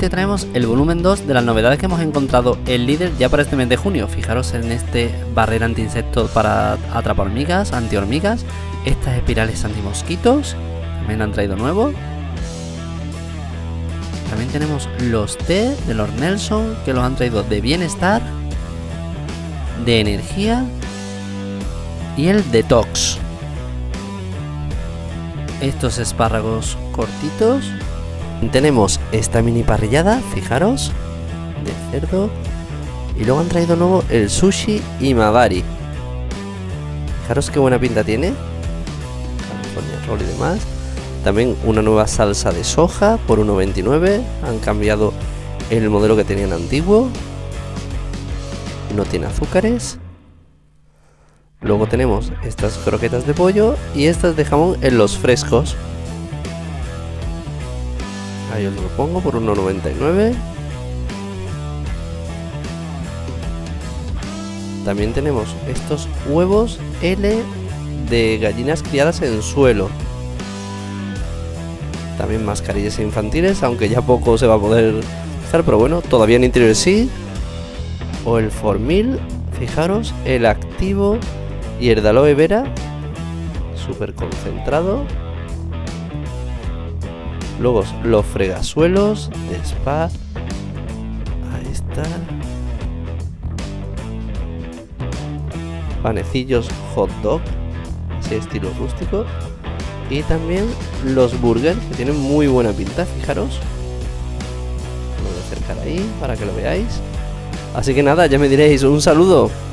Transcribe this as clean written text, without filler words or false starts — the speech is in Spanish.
te traemos el volumen 2 de las novedades que hemos encontrado en Lidl ya para este mes de junio. Fijaros en este barrera anti-insectos para atrapar hormigas, anti-hormigas. Estas espirales anti-mosquitos también han traído nuevo. También tenemos los té de los Nelson, que los han traído de bienestar, de energía y el detox. Estos espárragos cortitos. Tenemos esta mini parrillada, fijaros, de cerdo. Y luego han traído nuevo el sushi Imabari. Fijaros qué buena pinta tiene. California Roll y demás. También una nueva salsa de soja por 1,29. Han cambiado el modelo que tenían antiguo. No tiene azúcares. Luego tenemos estas croquetas de pollo y estas de jamón en los frescos. Ahí os lo pongo por 1,99. También tenemos estos huevos L de gallinas criadas en suelo. También mascarillas infantiles, aunque ya poco se va a poder usar, pero bueno, todavía en interior sí. O el Formil, fijaros, el activo y el de aloe vera, súper concentrado. Luego los fregasuelos de spa. Ahí está. Panecillos hot dog, ese estilo rústico. Y también los burgers, que tienen muy buena pinta, fijaros. Lo voy a acercar ahí para que lo veáis. Así que nada, ya me diréis, un saludo.